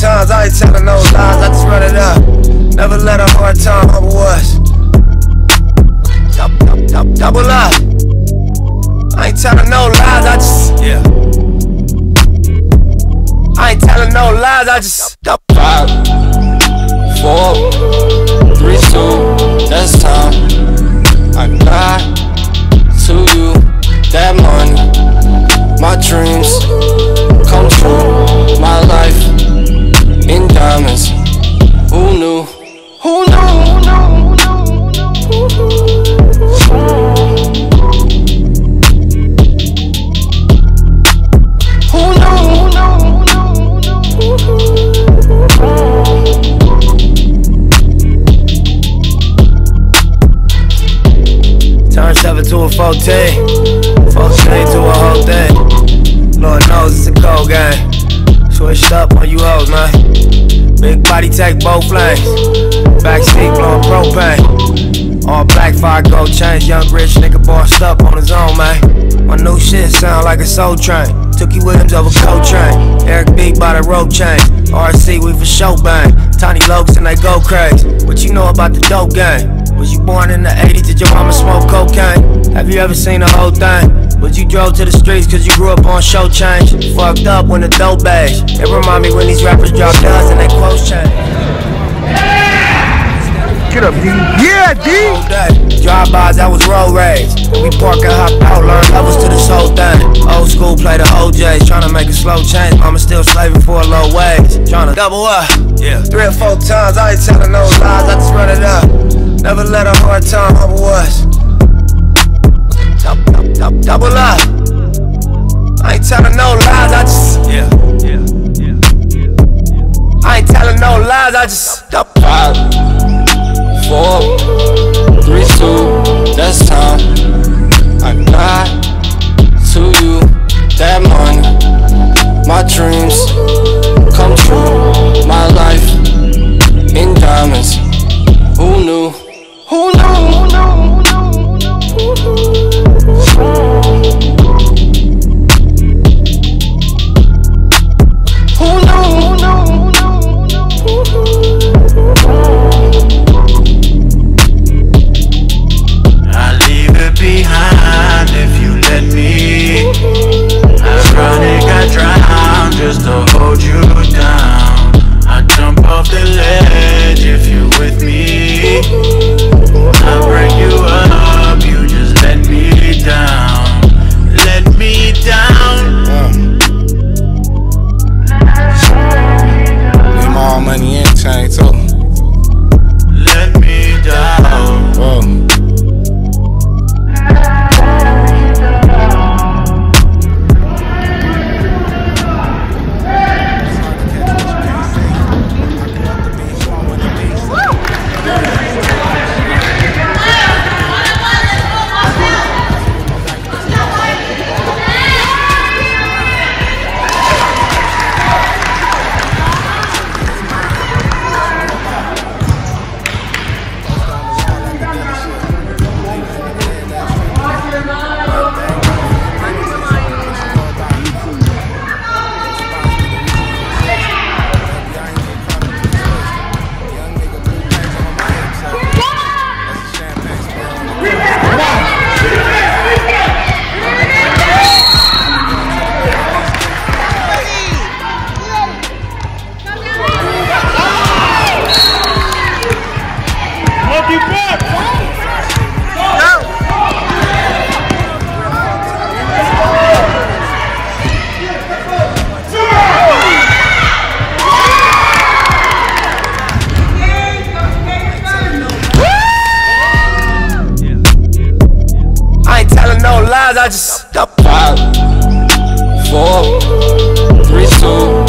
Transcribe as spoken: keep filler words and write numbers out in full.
times, I ain't telling no lies, I just run it up. Never let a hard time humble us. Double, double, double up. I ain't telling no lies, I just, yeah. I ain't telling no lies, I just Five, four, three, two, that's time. I got to you that money, my dreams come true, my life in diamonds. Who knew? Who knew? Turn seven to a fourteen, fourteen to a whole thing. Lord knows it's a cold game. Switched up on you hoes, man. Big body take both lanes. Backseat blowing propane. All black fire gold chains. Young rich nigga bossed up on his own, man. My new shit sound like a soul train. Tookie Williams over Coltrane. Eric B by the rope chain. R C we for show bang. Tiny Lokes and they go crazy. What you know about the dope game? Was you born in the eighties? Did your mama smoke cocaine? Have you ever seen the whole thing? Was you drove to the streets cause you grew up on show change? Fucked up when the dope bags. It remind me when these rappers drop guns and they quotes change. Get up, D. Yeah, D. Drive-bys, that was road rage. We park and hop out, learn levels to this whole thing. Old school play the O Js, tryna make a slow change. Mama still slaving for a low wage, tryna double up. Yeah, three or four times, I ain't telling no lies, I just run it up. Never let a hard time humble us. Double, double, double, double up. I ain't telling no lies, I just, yeah, yeah, yeah, yeah. I ain't telling no lies, I just double. Five, four, three, two, that's time. I got to you that money, my dreams come true, my life in diamonds. Who knew? Who knew? Who knew? I leave it behind if you let me. I run and got drowned just to hold you down. I jump off the ledge if you're with me. I bring you up, you just let me down. Let me down. Need my own money in chain too. Let me down. Whoa. I just Five, four, three, two,